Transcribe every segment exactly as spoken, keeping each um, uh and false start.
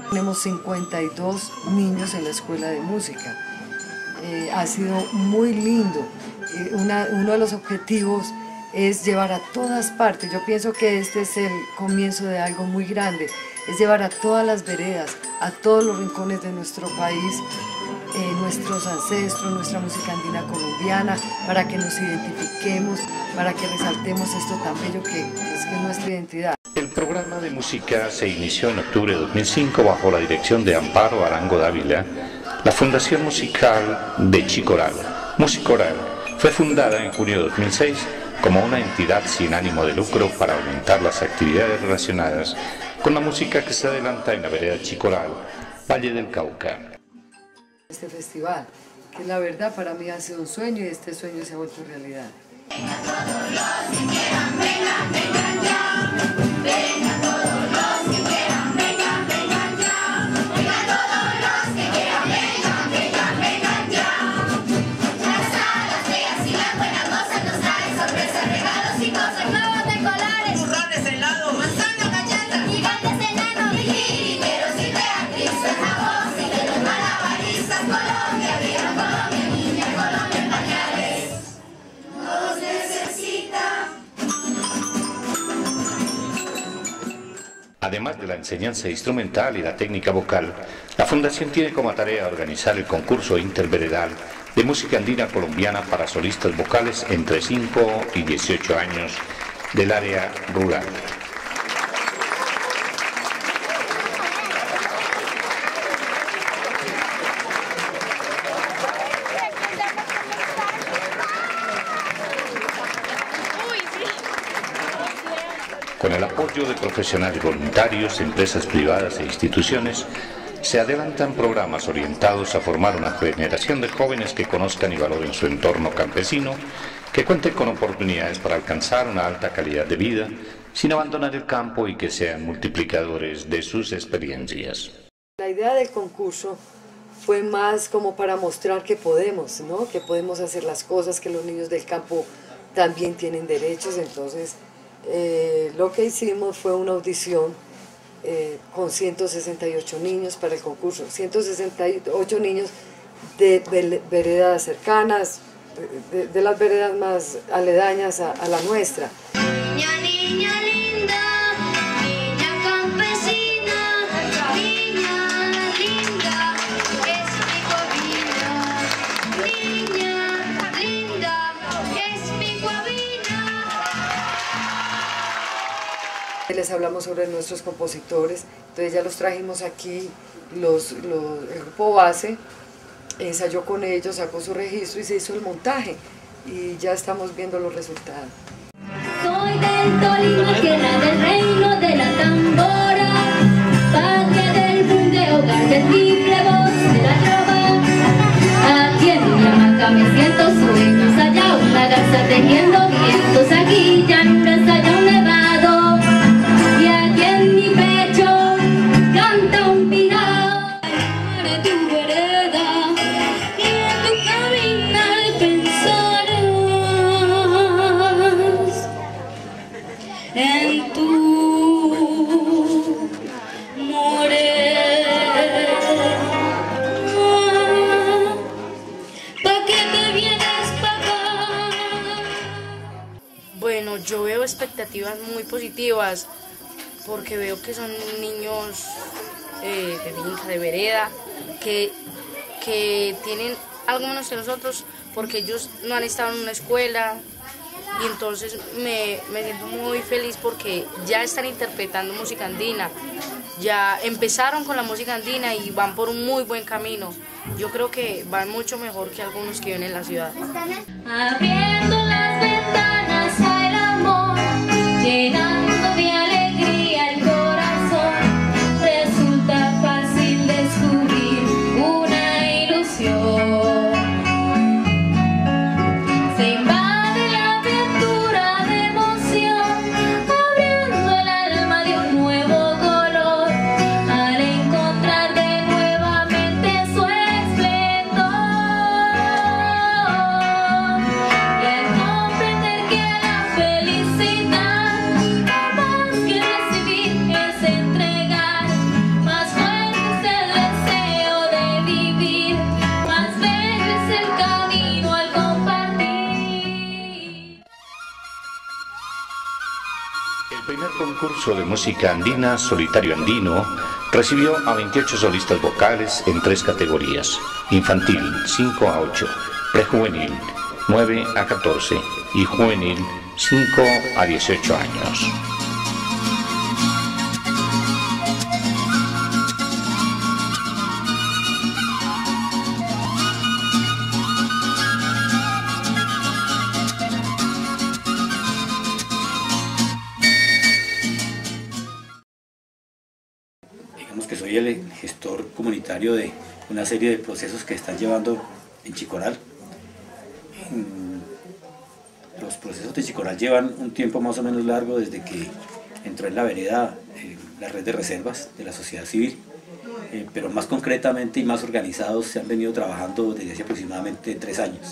Tenemos cincuenta y dos niños en la escuela de música. Eh, ha sido muy lindo. Eh, una, uno de los objetivos es llevar a todas partes. Yo pienso que este es el comienzo de algo muy grande. Es llevar a todas las veredas, a todos los rincones de nuestro país, eh, nuestros ancestros, nuestra música andina colombiana, para que nos identifiquemos, para que resaltemos esto tan bello que es, que es nuestra identidad. El programa de música se inició en octubre de dos mil cinco bajo la dirección de Amparo Arango Dávila, la Fundación Musical de Chicoral. Musicoral fue fundada en junio de dos mil seis como una entidad sin ánimo de lucro para aumentar las actividades relacionadas con la música que se adelanta en la vereda Chicoral, Valle del Cauca. Este festival, que la verdad para mí ha sido un sueño y este sueño se ha vuelto realidad. Venga todos los que quieran, vengan, vengan ya. Venga todos los que quieran, vengan, vengan ya. Venga todos los que quieran, vengan, vengan, vengan ya. Las alas feas y las buenas cosas nos traen sorpresas, regalos y cosas nuevos de colores. Turrones, helados, manzana, galletas, gigantes enanos, tijeros y beatrices, la voz y de los malabaristas. Colombia, viva Colombia, niña, Colombia en pañales. Nos necesita. Además de la enseñanza instrumental y la técnica vocal, la Fundación tiene como tarea organizar el concurso interveredal de música andina colombiana para solistas vocales entre cinco y dieciocho años del área rural. Con el apoyo de profesionales voluntarios, empresas privadas e instituciones, se adelantan programas orientados a formar una generación de jóvenes que conozcan y valoren su entorno campesino, que cuenten con oportunidades para alcanzar una alta calidad de vida, sin abandonar el campo y que sean multiplicadores de sus experiencias. La idea del concurso fue más como para mostrar que podemos, ¿no? Que podemos hacer las cosas, que los niños del campo también tienen derechos. Entonces eh, lo que hicimos fue una audición eh, con ciento sesenta y ocho niños para el concurso, ciento sesenta y ocho niños de veredas cercanas, de, de las veredas más aledañas a, a la nuestra. Niña, niña linda, niña campesina, niña linda, es mi guabina. Niña linda, es mi guabina. Les hablamos sobre nuestros compositores, entonces ya los trajimos aquí, los, los, el grupo base ensayó con ellos, sacó su registro y se hizo el montaje y ya estamos viendo los resultados. Soy del Tolima, tierra del reino de la tambora, patria del bunde, hogar del triple voz de la trova. Aquí en mi hamaca me siento sueños, allá una garza tejiendo vientos, aquí llanuras, allá un nevado, y aquí en mi pecho canta un pirao. De tu vereda y en tu caminar pensarás en tu morena. ¿Pa' qué te vienes pa' acá? Bueno, yo veo expectativas muy positivas porque veo que son niños eh, de finca, de vereda, que, que tienen algo menos que nosotros porque ellos no han estado en una escuela. Y entonces me, me siento muy feliz porque ya están interpretando música andina, ya empezaron con la música andina y van por un muy buen camino. Yo creo que van mucho mejor que algunos que viven en la ciudad. Abriendo las ventanas al amor, llenando de alegría el corazón, resulta fácil descubrir una ilusión. Se invade la aventura de emoción, abriendo el alma de un nuevo color, al encontrar de nuevamente su esplendor. Y el primer concurso de música andina, Solitario Andino, recibió a veintiocho solistas vocales en tres categorías: infantil cinco a ocho, prejuvenil nueve a catorce y juvenil cinco a dieciocho años. Digamos que soy el gestor comunitario de una serie de procesos que están llevando en Chicoral. Los procesos de Chicoral llevan un tiempo más o menos largo desde que entró en la vereda eh, la red de reservas de la sociedad civil, eh, pero más concretamente y más organizados se han venido trabajando desde hace aproximadamente tres años.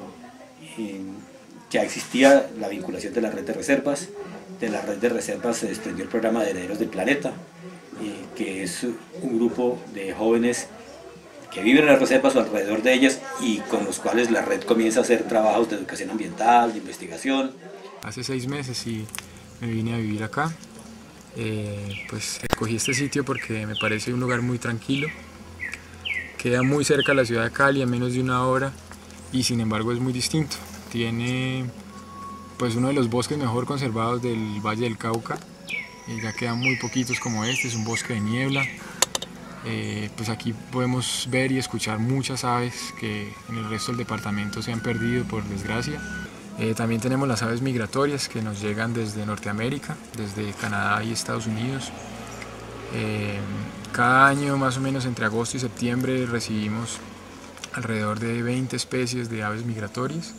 Eh, ya existía la vinculación de la red de reservas, de la red de reservas se desprendió el programa de Herederos del Planeta, eh, que es un grupo de jóvenes que viven en las reservas o alrededor de ellas y con los cuales la red comienza a hacer trabajos de educación ambiental, de investigación. Hace seis meses y me vine a vivir acá. Eh, pues escogí este sitio porque me parece un lugar muy tranquilo. Queda muy cerca de la ciudad de Cali, a menos de una hora, y sin embargo es muy distinto. Tiene pues uno de los bosques mejor conservados del Valle del Cauca. Eh, ya quedan muy poquitos como este, es un bosque de niebla. Eh, pues aquí podemos ver y escuchar muchas aves que en el resto del departamento se han perdido por desgracia. Eh, también tenemos las aves migratorias que nos llegan desde Norteamérica, desde Canadá y Estados Unidos. Eh, cada año más o menos entre agosto y septiembre recibimos alrededor de veinte especies de aves migratorias.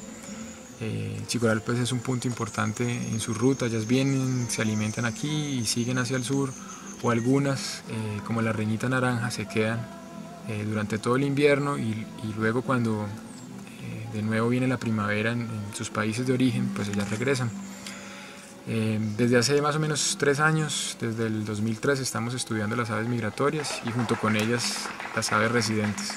Eh, Chicoral pues es un punto importante en su ruta, ellas vienen, se alimentan aquí y siguen hacia el sur, o algunas, eh, como la reñita naranja, se quedan eh, durante todo el invierno y, y luego cuando eh, de nuevo viene la primavera en, en sus países de origen, pues ellas regresan. Eh, desde hace más o menos tres años, desde el dos mil tres, estamos estudiando las aves migratorias y junto con ellas las aves residentes.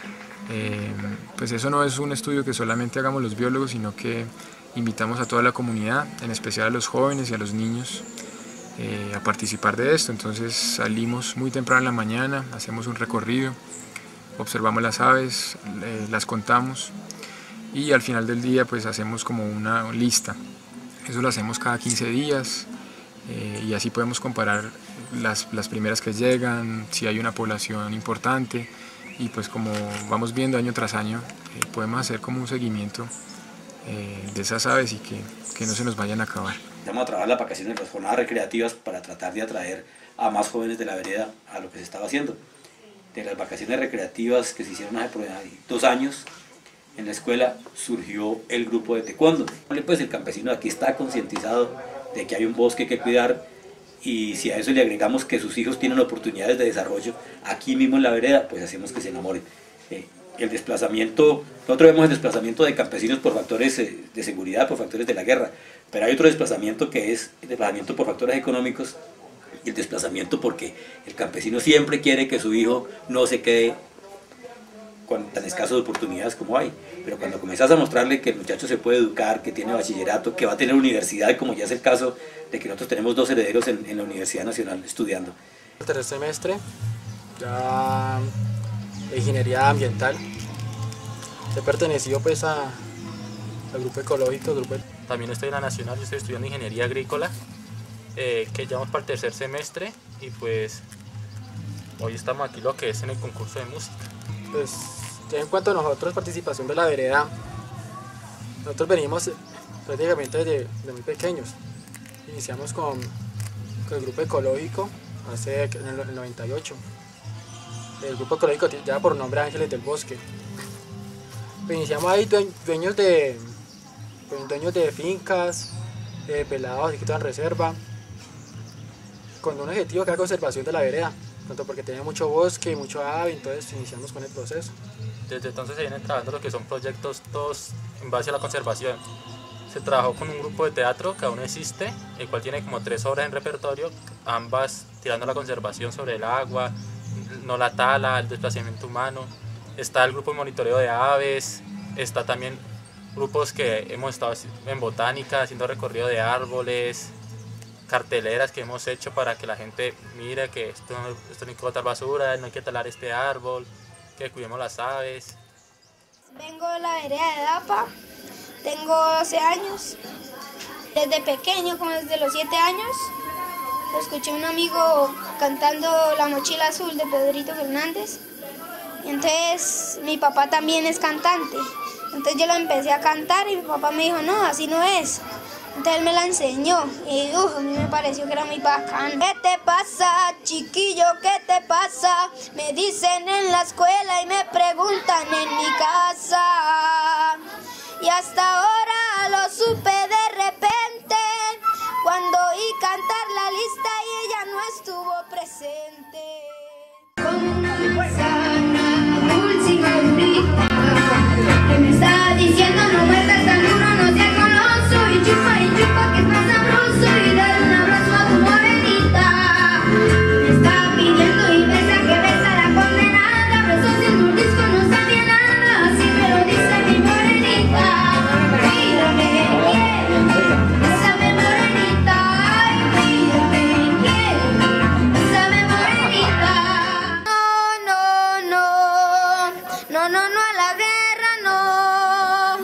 Eh, pues eso no es un estudio que solamente hagamos los biólogos, sino que invitamos a toda la comunidad, en especial a los jóvenes y a los niños, Eh, a participar de esto. Entonces salimos muy temprano en la mañana, hacemos un recorrido, observamos las aves, eh, las contamos y al final del día pues hacemos como una lista. Eso lo hacemos cada quince días eh, y así podemos comparar las, las primeras que llegan, si hay una población importante, y pues como vamos viendo año tras año eh, podemos hacer como un seguimiento eh, de esas aves y que, que no se nos vayan a acabar. Vamos a trabajar las vacaciones, las jornadas recreativas para tratar de atraer a más jóvenes de la vereda a lo que se estaba haciendo. De las vacaciones recreativas que se hicieron hace dos años, en la escuela surgió el grupo de taekwondo. Pues el campesino de aquí está concientizado de que hay un bosque que cuidar, y si a eso le agregamos que sus hijos tienen oportunidades de desarrollo aquí mismo en la vereda, pues hacemos que se enamoren. Eh, el desplazamiento, nosotros vemos el desplazamiento de campesinos por factores de seguridad, por factores de la guerra, pero hay otro desplazamiento que es el desplazamiento por factores económicos y el desplazamiento porque el campesino siempre quiere que su hijo no se quede con tan escasas oportunidades como hay. Pero cuando comienzas a mostrarle que el muchacho se puede educar, que tiene bachillerato, que va a tener universidad, como ya es el caso de que nosotros tenemos dos herederos en, en la Universidad Nacional estudiando. El tercer semestre, ya ingeniería ambiental. He pertenecido pues a, al grupo ecológico, al grupo... También estoy en la Nacional, yo estoy estudiando ingeniería agrícola, eh, que ya vamos para el tercer semestre y pues hoy estamos aquí lo que es en el concurso de música. Pues ya en cuanto a nosotros, participación de la vereda, nosotros venimos prácticamente desde, desde muy pequeños. Iniciamos con, con el grupo ecológico hace en el, el noventa y ocho. El grupo ecológico ya por nombre Ángeles del Bosque. Pues iniciamos ahí dueños de, dueños de fincas, de pelados y que estaban en reserva, con un objetivo que es la conservación de la vereda, tanto porque tenía mucho bosque, mucho ave, entonces iniciamos con el proceso. Desde entonces se vienen trabajando lo que son proyectos todos en base a la conservación. Se trabajó con un grupo de teatro que aún existe, el cual tiene como tres obras en repertorio, ambas tirando a la conservación sobre el agua, no la tala, el desplazamiento humano. Está el grupo de monitoreo de aves, está también grupos que hemos estado en botánica haciendo recorrido de árboles, carteleras que hemos hecho para que la gente mire que esto, esto no hay que botar basura, no hay que talar este árbol, que cuidemos las aves. Vengo de la vereda de Dapa, tengo doce años. Desde pequeño, como desde los siete años, escuché a un amigo cantando La Mochila Azul de Pedrito Fernández. Y entonces mi papá también es cantante. Entonces yo lo empecé a cantar y mi papá me dijo, no, así no es. Entonces él me la enseñó y uf, a mí me pareció que era muy bacán. ¿Qué te pasa, chiquillo? ¿Qué te pasa? Me dicen en la escuela y me preguntan en mi casa. Y hasta ahora lo supe de repente, cuando oí cantar la lista y ella no estuvo presente. Como una manzana dulce y madurita, que me está diciendo no muerdas tan duro, no seas goloso, y chupa y chupa que es más sabroso, y dale un abrazo a tu morenita. Me está pidiendo y besa que besa la condenada, besos en un disco no sabía nada, así me lo dice mi morenita. Mírame, quiero, bésame morenita, ay, mírame, quiero, bésame morenita. No, no, no, no, no, no a la guerra, no,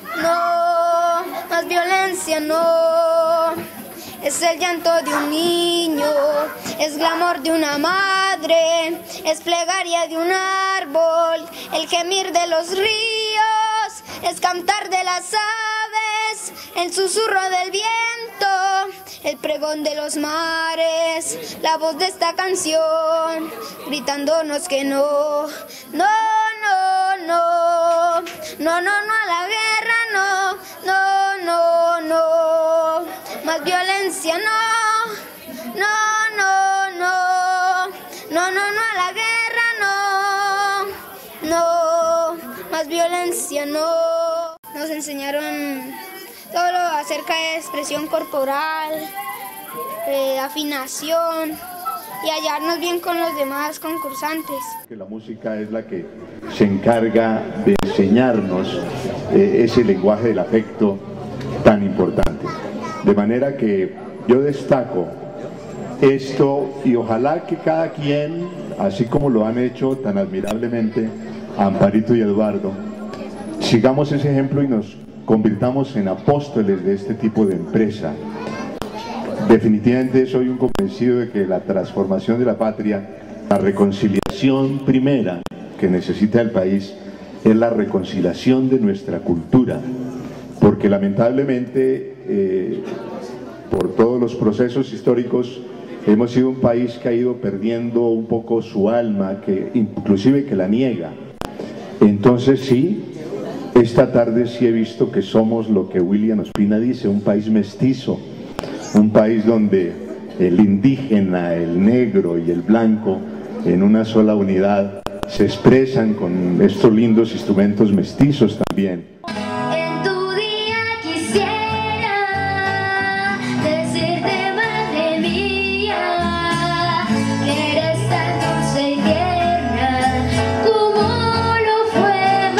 no, más violencia, no. Es el llanto de un niño, es clamor de una madre, es plegaria de un árbol, el gemir de los ríos, es cantar de las aves, el susurro del viento, el pregón de los mares, la voz de esta canción, gritándonos que no, no, no, no, no, no, no a la guerra, no, no, no, no, más violencia, no, no, no, no, no, no, no a la guerra, no, no, más violencia, no. Nos enseñaron todo lo acerca de expresión corporal, eh, afinación y hallarnos bien con los demás concursantes. Que la música es la que se encarga de enseñarnos eh, ese lenguaje del afecto tan importante. De manera que yo destaco esto y ojalá que cada quien, así como lo han hecho tan admirablemente Amparito y Eduardo, sigamos ese ejemplo y nos convirtamos en apóstoles de este tipo de empresa. Definitivamente soy un convencido de que la transformación de la patria, la reconciliación primera que necesita el país, es la reconciliación de nuestra cultura, porque lamentablemente eh, por todos los procesos históricos hemos sido un país que ha ido perdiendo un poco su alma, que inclusive que la niega. Entonces sí, esta tarde sí he visto que somos lo que William Ospina dice, un país mestizo, un país donde el indígena, el negro y el blanco en una sola unidad se expresan con estos lindos instrumentos mestizos también. En tu día quisiera decirte, madre mía, que eres tan dulce y tierna como lo fue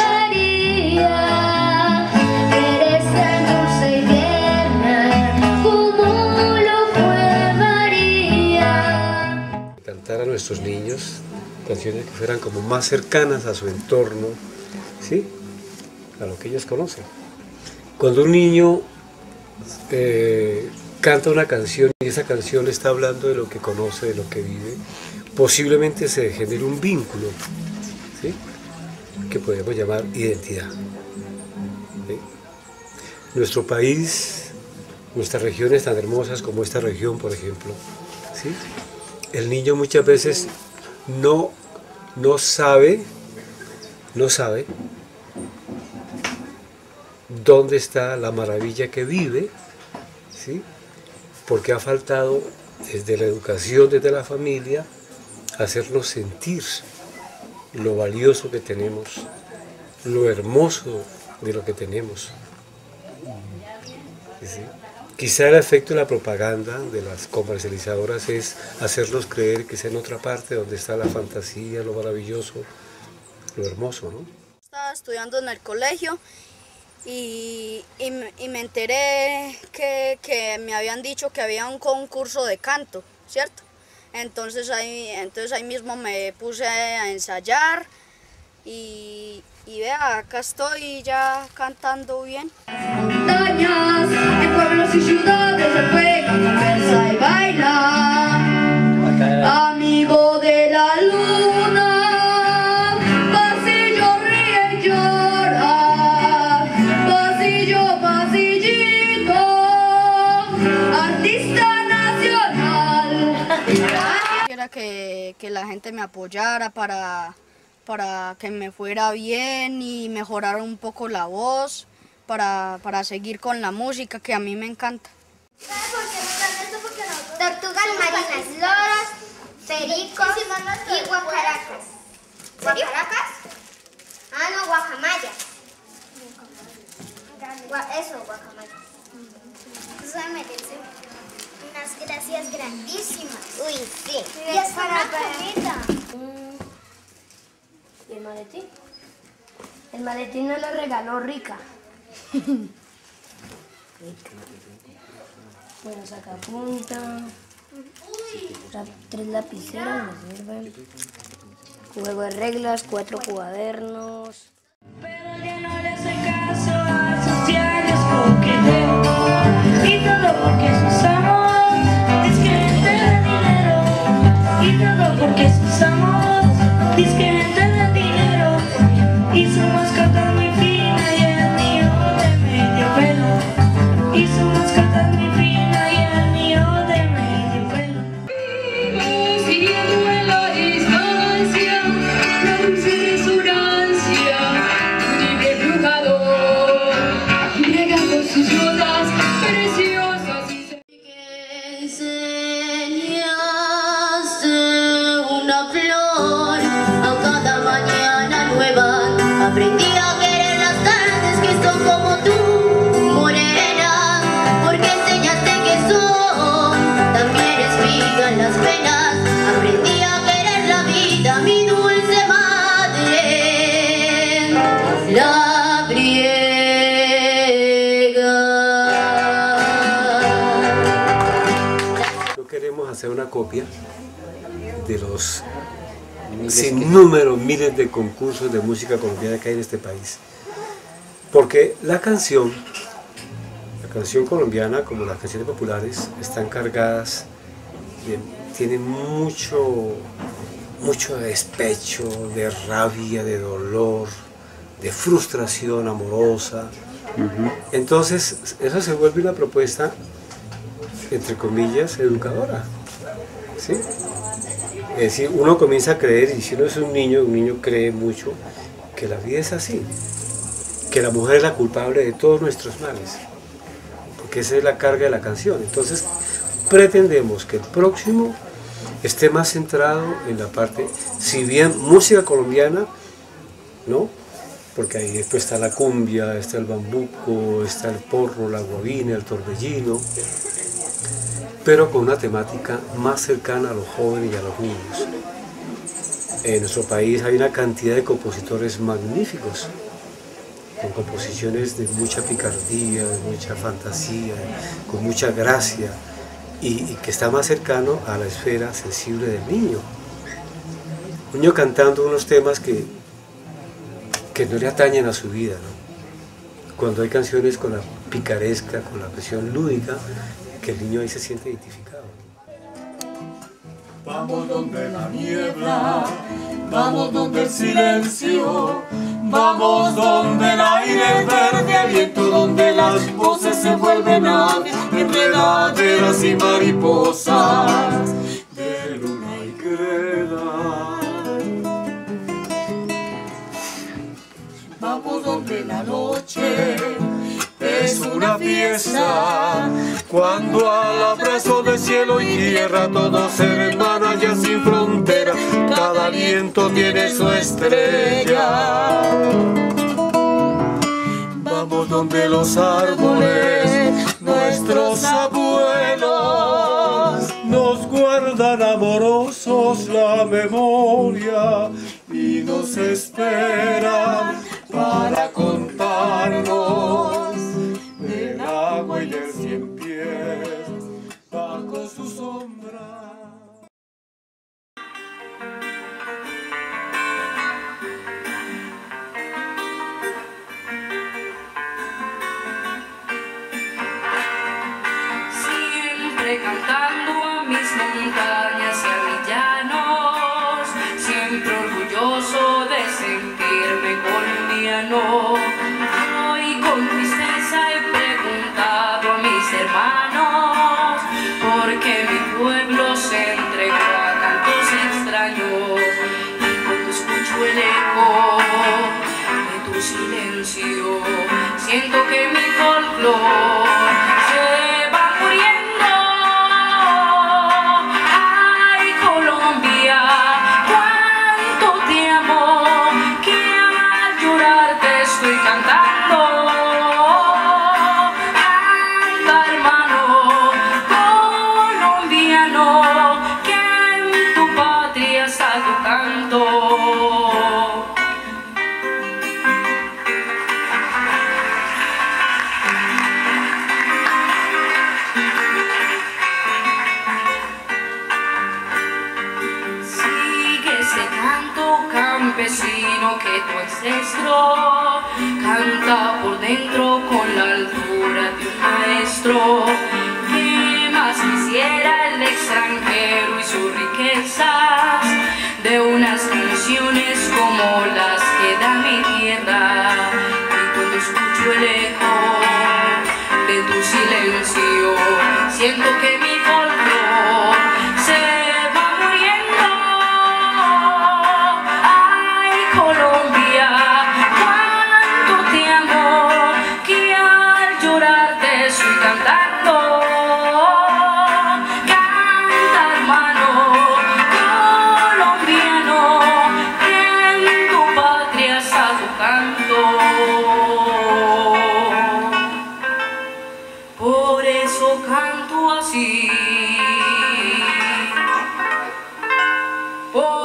María. Eres tan dulce y tierna como lo fue María. Cantar a nuestros niños canciones que fueran como más cercanas a su entorno, ¿sí? A lo que ellos conocen. Cuando un niño eh, canta una canción y esa canción está hablando de lo que conoce, de lo que vive, posiblemente se genere un vínculo, ¿sí? Que podemos llamar identidad, ¿sí? Nuestro país, nuestras regiones tan hermosas como esta región, por ejemplo, ¿sí? El niño muchas veces no, no sabe, no sabe dónde está la maravilla que vive, ¿sí? Porque ha faltado desde la educación, desde la familia, hacernos sentir lo valioso que tenemos, lo hermoso de lo que tenemos. ¿Sí? Quizá el efecto de la propaganda de las comercializadoras es hacernos creer que es en otra parte donde está la fantasía, lo maravilloso, lo hermoso, ¿no? Estaba estudiando en el colegio y, y, y me enteré que, que me habían dicho que había un concurso de canto, ¿cierto? Entonces ahí, entonces ahí mismo me puse a ensayar y, y vea, acá estoy ya cantando bien. Montañas, en pueblos y ciudades se juega, conversa y baila. Amigo de la luna, pasillo ríe y llora, pasillo, pasillito, artista nacional. Quisiera que, que la gente me apoyara para, para que me fuera bien y mejorar un poco la voz, para, para seguir con la música que a mí me encanta. Tortugas marinas, loros, pericos y guacaracas. ¿Guacaracas? Ah, no, guacamayas. Eso, guacamayas. Eso me merece unas gracias grandísimas. Uy, sí. Y es para comida. ¿Y el maletín? El maletín me lo regaló Rica. Bueno, sacapunta, tres lapiceros me sirven, juego de reglas, cuatro cuadernos. Pero ya no le hace caso a sus diarios coqueteos, y todo porque sus amos disque de dinero, y todo porque sus amos disque de dinero, y su mascota es muy fina y el mío de medio pelo, y su mascota es muy fina. Aprendí a querer las tardes que son como tú, morena, porque enseñaste que son también espigan las penas. Aprendí a querer la vida, mi dulce madre, la griega. No queremos hacer una copia de los sin número, miles de concursos de música colombiana que hay en este país. Porque la canción, la canción colombiana, como las canciones populares, están cargadas, de, tienen mucho, mucho despecho, de rabia, de dolor, de frustración amorosa. Uh-huh. Entonces, eso se vuelve una propuesta, entre comillas, educadora, ¿sí? Es decir, uno comienza a creer, y si uno es un niño, un niño cree mucho, que la vida es así, que la mujer es la culpable de todos nuestros males, porque esa es la carga de la canción. Entonces, pretendemos que el próximo esté más centrado en la parte, si bien música colombiana, ¿no? Porque ahí después está la cumbia, está el bambuco, está el porro, la guabina, el torbellino, pero con una temática más cercana a los jóvenes y a los niños. En nuestro país hay una cantidad de compositores magníficos, con composiciones de mucha picardía, de mucha fantasía, con mucha gracia, y, y que está más cercano a la esfera sensible del niño. Un niño cantando unos temas que, que no le atañen a su vida, ¿no? Cuando hay canciones con la picaresca, con la presión lúdica, que el niño ahí se siente identificado. Vamos donde la niebla, vamos donde el silencio, vamos donde el aire es verde, aliento, donde las voces se vuelven aves, enredaderas y mariposas de luna y greda. Vamos donde la noche es una fiesta, cuando al abrazo de cielo y tierra todo se hermana ya sin frontera, cada aliento tiene su estrella. Vamos donde los árboles, nuestros abuelos, nos guardan amorosos la memoria y nos esperan para contarnos su sombra. Siempre cantando a mis montañas y a mis llanos, siempre orgulloso de sentirme colombiano. Hoy con tristeza he preguntado a mis hermanos por qué mi pueblo se entregó a cantos extraños, y cuando escucho el eco de tu silencio siento que mi folclor se va muriendo. Ay, Colombia, cuánto te amo, que al llorar te estoy cantando. Canta, hermano colombiano, que en tu patria está tu canto. Campesino que tu ancestro canta por dentro con la altura de un maestro. ¿Qué más quisiera el extranjero y sus riquezas de unas canciones como las que da mi tierra? Y cuando escucho el eco de tu silencio siento que mi folclor se canto así. Oh.